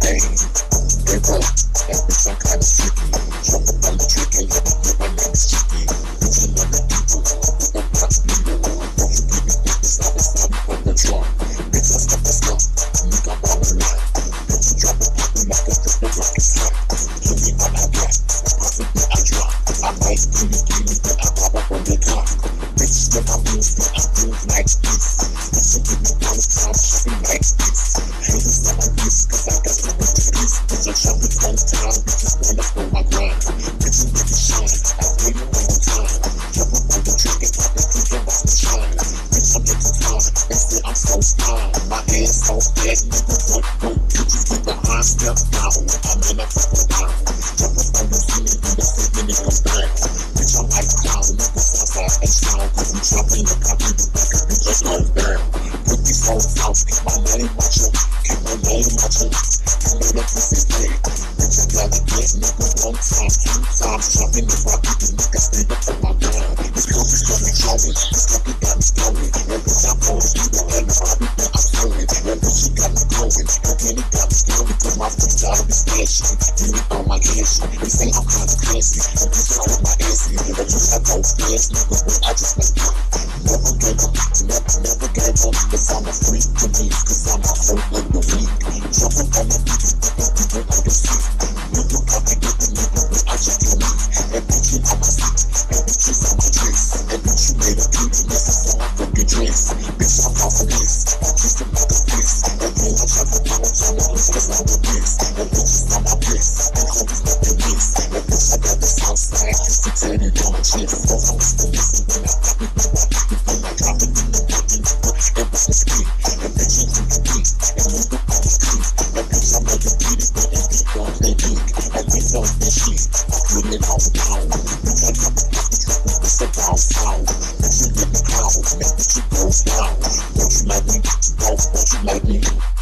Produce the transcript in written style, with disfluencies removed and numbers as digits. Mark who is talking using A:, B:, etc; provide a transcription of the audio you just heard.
A: pain. Give up, that bitch I'm kinda sticky. Jump up on the trick and let me know my name is Chicky. Bitchin' on the people, with the box people. Don't forget me, bitch, it's not from the trunk. Bitch, I stuff the stuff, nigga, I'm all alive. Bitch, you drop it, pop me like a flip, the rock is hot. Give me all I got, I profit, but I drop. I might give me, but I pop up on the clock. Bitch, when I move, but I move like this. Bitch, you give me all the time, shopping like this. Haters not like this, cause I got to make this. Bitch, I'm shopping all the time, bitches wanna for my grind. Bitch, you make it shine, I wait all the time. Jump up on the trick and pop it, you can watch me shine. Bitch, I'm in the time, they say I'm so strong. My hands so fat, nigga, don't bitches get behind, step down. I'm in a fucking down. Jump up on the ceiling, and the ceiling comes down. Bitch, I'm like clown, nigga, outside and strong. Cause I'm dropping the copy, the back of it just goes down. Put these hoes out, keep my name watch up, keep my name watch up. You know that pussy's paid. Bitch, I gotta get nigga one time, two times. Dropping the rocket, the nigga stand up for my ground. This coffee's got me flowing, this coffee got me flowing. And bitch, I'm on the people, and the hobby that I'm flowing. And bitch, she got me going, and then it got me flowing. Cause my freestyle is flashy, and it on my ass. They say I'm kinda classy, and bitch, I want my assy. But you have those fast niggas, but I just like you. Never gave up, never gave up. Cause I'm a freak to me, cause I'm a freak of the week. Jumping on the beat, people on the seat. Nigga, probably get the nigga, but I just can't leave. And bitch, you on my seat, and bitch, you on my dress. And bitch, you made a beat, and this is on my fucking dress. Bitch, I'm off of this, I just am like a fist. And then I try to do it, I'm on this, cause I'm the best. And bitch, is on my wrist, and homies nothing miss. And bitch, I got this outside, just to tell you on my chest. Oh, I'm still missing when I pop it, when I pop it, when I drop it in the fucking book. And bitch, it's me, and bitch, you do the beat, and you do all the street. And bitch, I'm like a beat, but it's beat on the beat. And we know that shit, I'm putting it all down. Bitch, I drop it, it's a brown sound. Bitch, you get the cloud, man, bitch, you goes down. Don't you like me? Don't you like me?